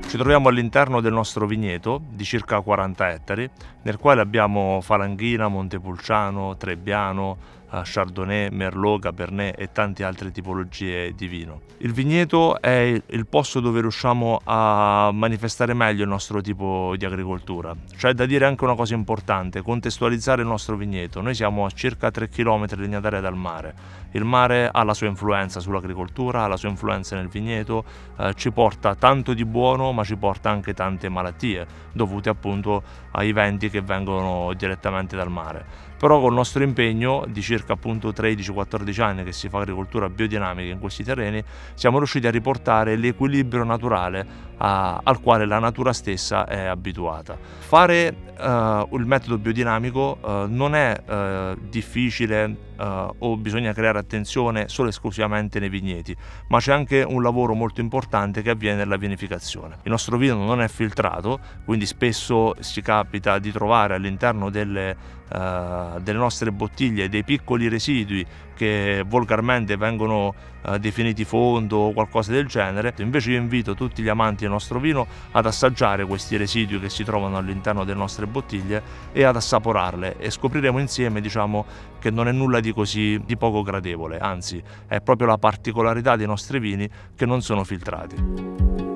Ci troviamo all'interno del nostro vigneto di circa 40 ettari, nel quale abbiamo Falanghina, Montepulciano, Trebbiano, Chardonnay, Merlot, Cabernet e tante altre tipologie di vino. Il vigneto è il posto dove riusciamo a manifestare meglio il nostro tipo di agricoltura. C'è da dire anche una cosa importante, contestualizzare il nostro vigneto. Noi siamo a circa 3 km lineari dal mare. Il mare ha la sua influenza sull'agricoltura, ha la sua influenza nel vigneto, ci porta tanto di buono ma ci porta anche tante malattie dovute appunto ai venti che vengono direttamente dal mare. Però col nostro impegno di circa appunto 13-14 anni che si fa agricoltura biodinamica in questi terreni, siamo riusciti a riportare l'equilibrio naturale al quale la natura stessa è abituata. Fare il metodo biodinamico non è difficile o bisogna creare attenzione solo e esclusivamente nei vigneti, ma c'è anche un lavoro molto importante che avviene nella vinificazione. Il nostro vino non è filtrato, quindi spesso ci capita di trovare all'interno delle nostre bottiglie dei piccoli residui che volgarmente vengono definiti fondo o qualcosa del genere. Invece io invito tutti gli amanti del nostro vino ad assaggiare questi residui che si trovano all'interno delle nostre bottiglie e ad assaporarle, e scopriremo insieme, diciamo, che non è nulla di così di poco gradevole, anzi è proprio la particolarità dei nostri vini che non sono filtrati.